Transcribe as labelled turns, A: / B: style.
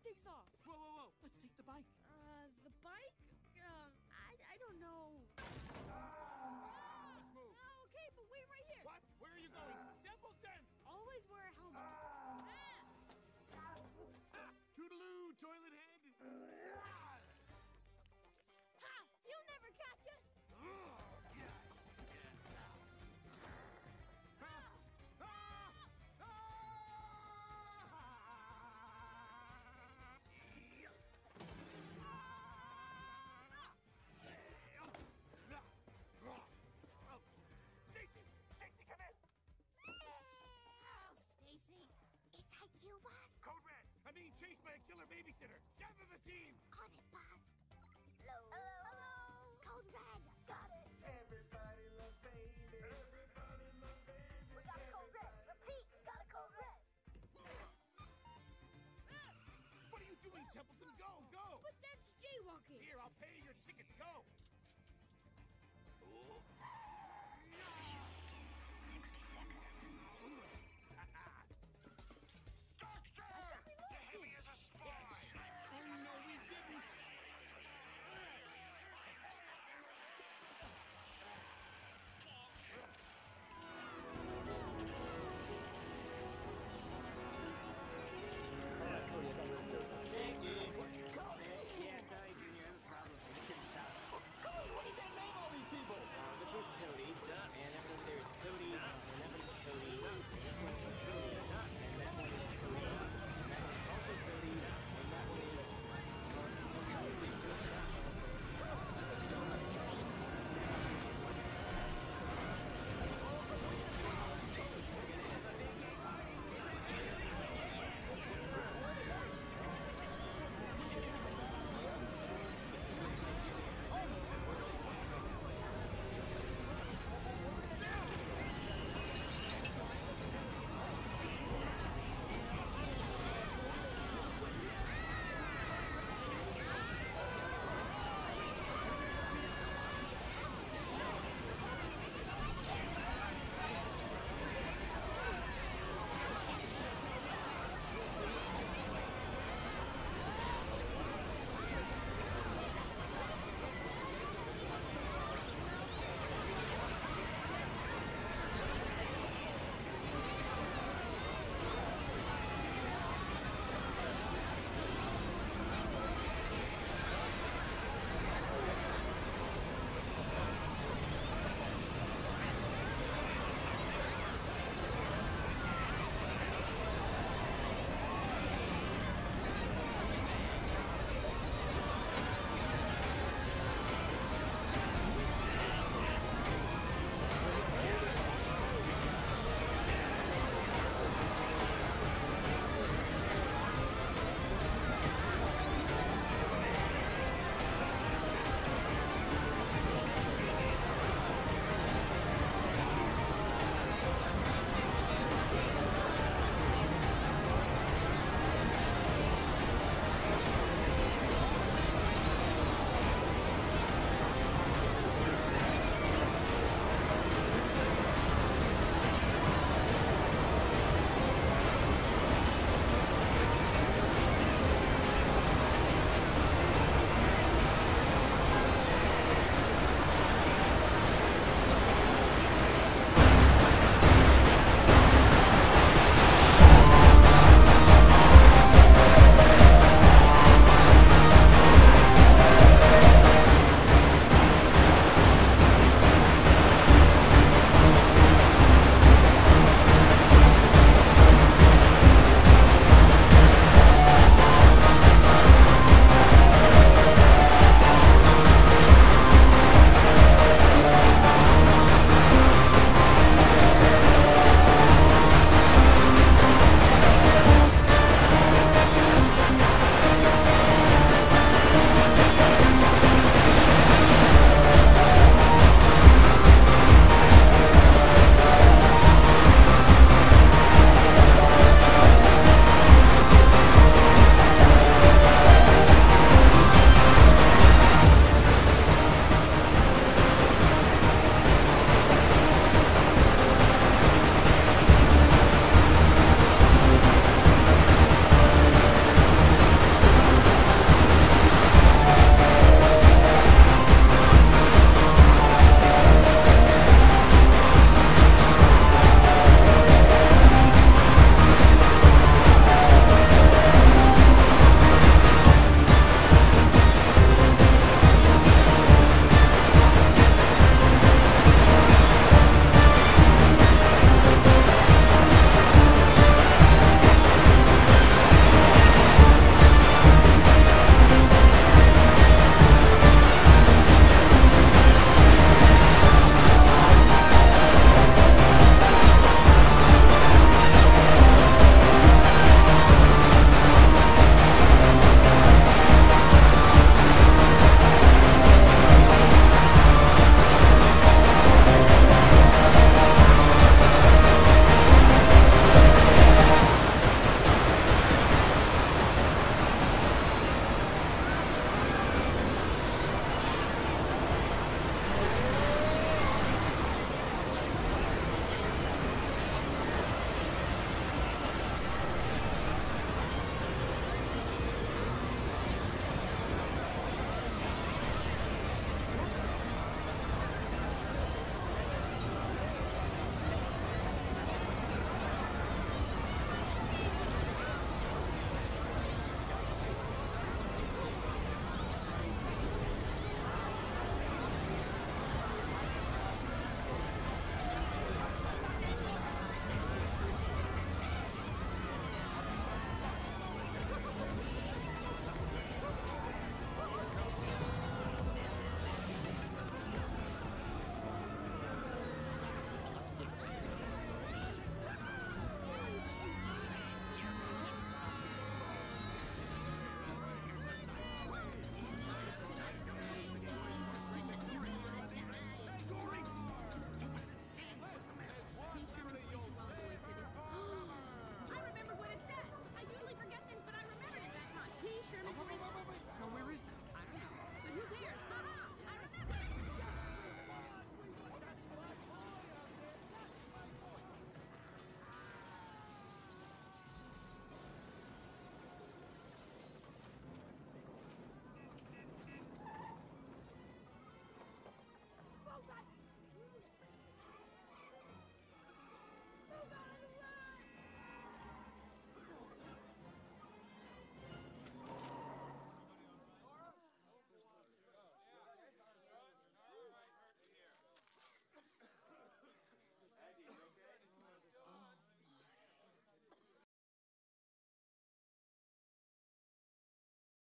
A: takes off.
B: Whoa. Let's take the bike.
A: The bike? I don't know.
B: Let's move.
A: Okay, but wait right here.
B: What? Where are you going? Templeton!
A: Always wear a helmet. Ah!
B: Toodaloo, toilet head!
A: Ha! You'll never catch us!
B: Stacy! Stacy, come in!
C: Oh, Stacy. Is that you, boss?
B: Code Red! I'm being chased by a killer babysitter! Gather the team!
C: On it, boss.
D: Hello.
C: Hello. Code Red.
D: Got it.
E: Everybody loves baby. Everybody loves baby.
D: We got a code red. Repeat, we got a code red.
B: What are you doing, Templeton? Go!
A: But that's jaywalking.
B: Here, I'll pay your ticket. Go!